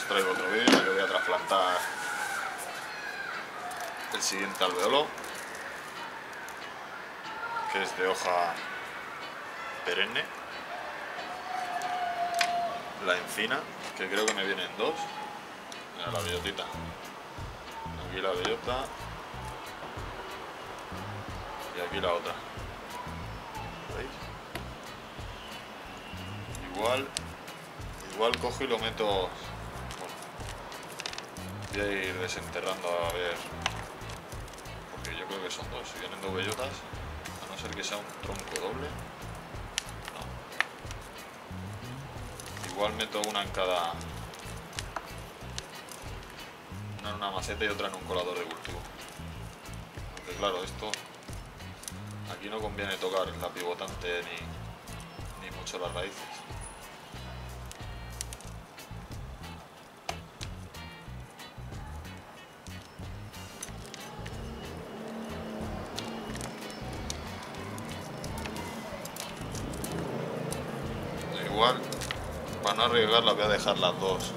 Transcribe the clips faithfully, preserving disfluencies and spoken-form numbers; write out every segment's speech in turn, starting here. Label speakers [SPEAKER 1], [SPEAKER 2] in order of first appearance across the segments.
[SPEAKER 1] traigo otro vídeo en el que voy a trasplantar el siguiente alveolo, que es de hoja perenne, la encina, que creo que me vienen dos. Mira la bellotita, aquí la bellota y aquí la otra, ¿veis? Igual, igual cojo y lo meto, bueno, voy a ir desenterrando a ver, porque yo creo que son dos, si vienen dos bellotas, a no ser que sea un tronco doble, no. Igual meto una en cada, una en una maceta y otra en un colador de cultivo, porque claro, esto, aquí no conviene tocar la pivotante ni, ni mucho las raíces. Igual, para no arriesgarla, voy a dejar las dos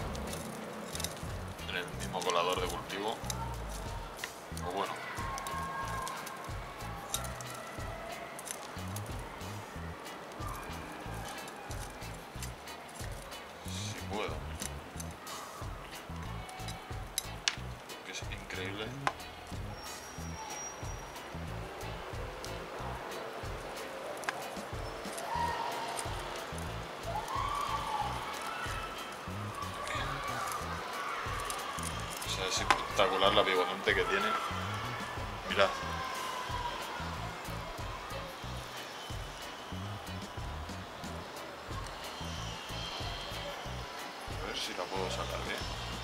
[SPEAKER 1] en el mismo colador de cultivo. O bueno, si puedo, que es increíble. Es espectacular la pivotante que tiene. Mirad. A ver si la puedo sacar bien.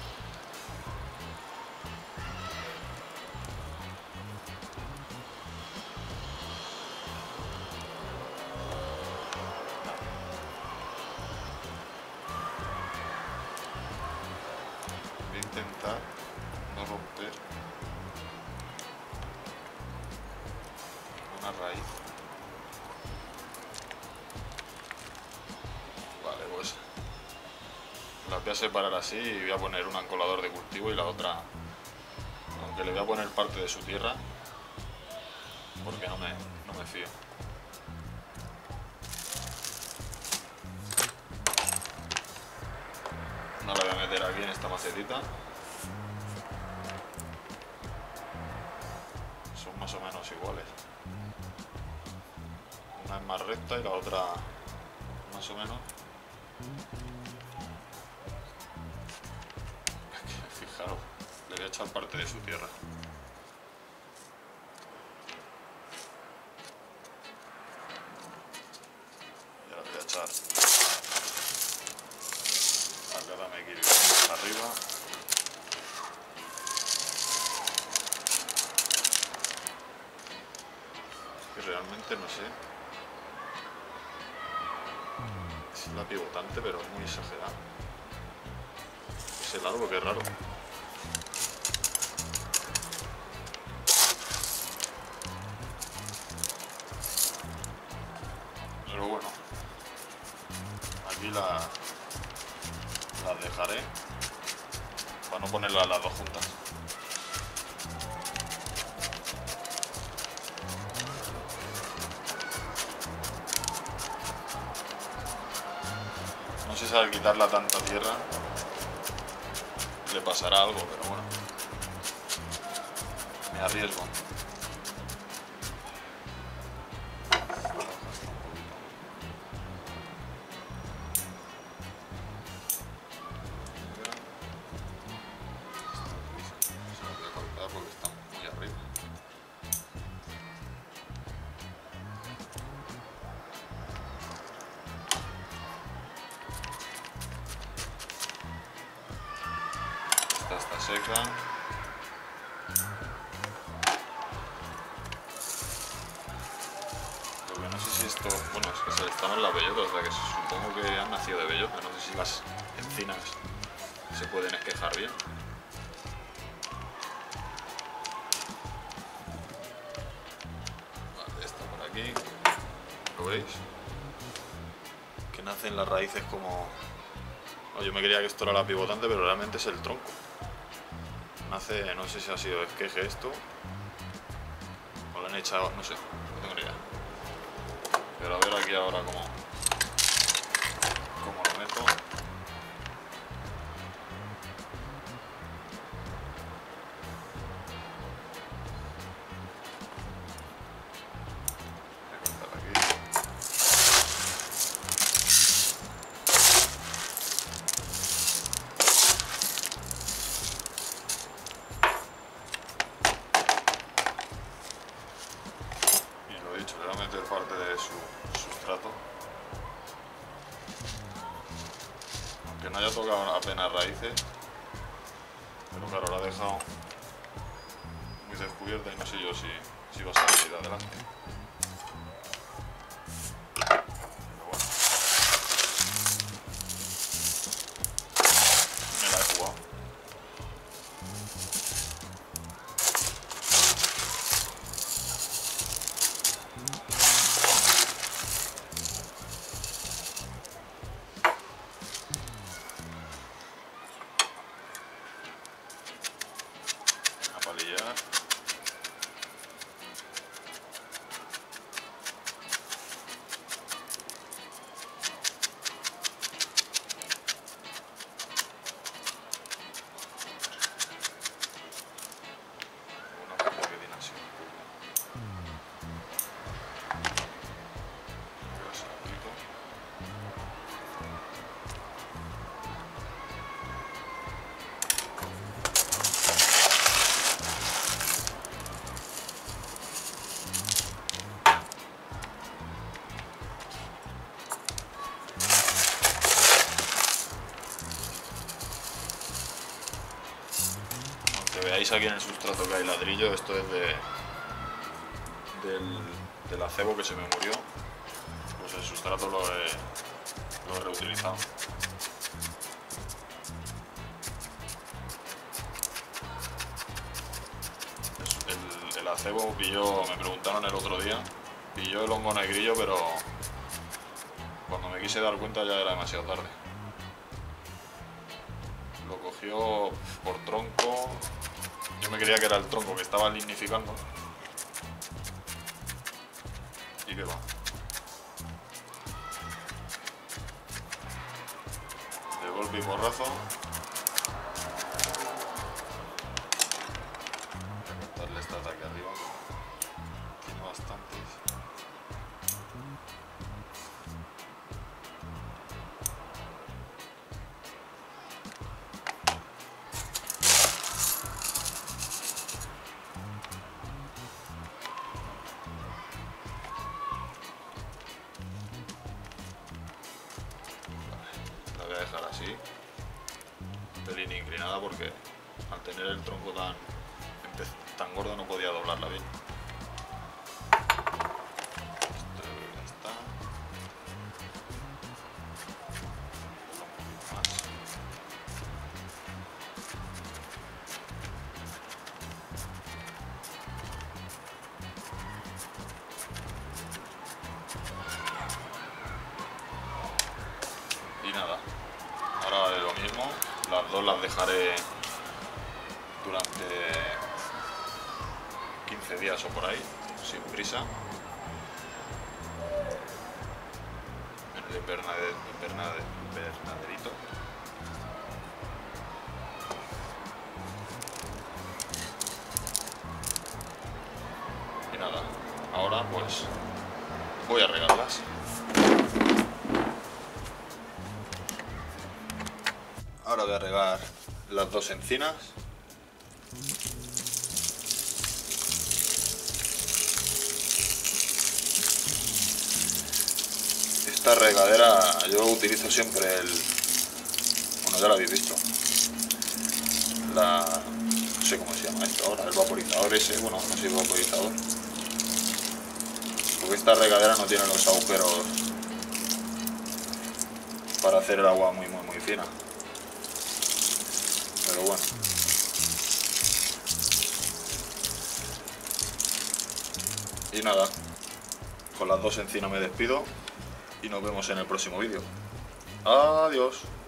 [SPEAKER 1] Voy a intentar no romper una raíz. Vale, pues las voy a separar así y voy a poner una en colador de cultivo y la otra, aunque le voy a poner parte de su tierra, porque no me, no me fío. No la voy a meter aquí en esta macetita. Son más o menos iguales. Una es más recta y la otra más o menos. Fijaros, le voy a echar parte de su tierra. Y ahora voy a echar a cada mequillo arriba. Que realmente no sé si es la pivotante, pero es muy exagerada. Es el árbol, que es raro. Pero bueno, aquí la, las dejaré para no ponerlas las dos juntas. No sé si al quitarla tanta tierra le pasará algo, pero bueno, me arriesgo. Porque está muy arriba. Esta está seca. Lo que no sé si esto, bueno, es que se le estaban las bellotas, o sea que supongo que han nacido de bellota. No sé si las encinas se pueden esquejar bien. Aquí, ¿lo veis? Que nacen las raíces como, No, yo me creía que esto era la pivotante, pero realmente es el tronco. Nace, no sé si ha sido esqueje esto, o lo han echado, no sé, no tengo ni idea. Pero a ver aquí ahora cómo, cómo lo meto. Le voy a meter parte de su sustrato, aunque no haya tocado apenas raíces, pero claro, la ha dejado muy descubierta y no sé yo si, si va a salir adelante. Pero bueno, me la he jugado. Palillar. Una parte que tiene así un poco. Ahora se lo aplico. Veáis aquí en el sustrato que hay ladrillo, esto es de del, del acebo que se me murió, pues el sustrato lo he, lo he reutilizado. El, el acebo pilló, me preguntaron el otro día, pilló el hongo negrillo, pero cuando me quise dar cuenta ya era demasiado tarde. Lo cogió por tronco. Yo me creía que era el tronco que estaba lignificando. ¿Y qué va? De golpe y porrazo. Voy a cortarle esta de aquí arriba. Tiene bastantes. La voy a dejar así, un pelín inclinada, porque al tener el tronco tan, tan gordo no podía doblarla bien. Esto ya está. Un poquito más. Y nada, ahora haré lo mismo, las dos las dejaré durante quince días o por ahí, sin prisa, en el invernadero, invernaderito. Y nada, ahora pues voy a regarlas. Ahora voy a regar las dos encinas. Esta regadera yo utilizo siempre el... Bueno, ya lo habéis visto. La... No sé cómo se llama esto ahora, el vaporizador ese, bueno, no sé, el vaporizador. Porque esta regadera no tiene los agujeros para hacer el agua muy, muy, muy fina. Pero bueno. Y nada, con las dos encinas me despido y nos vemos en el próximo vídeo. Adiós.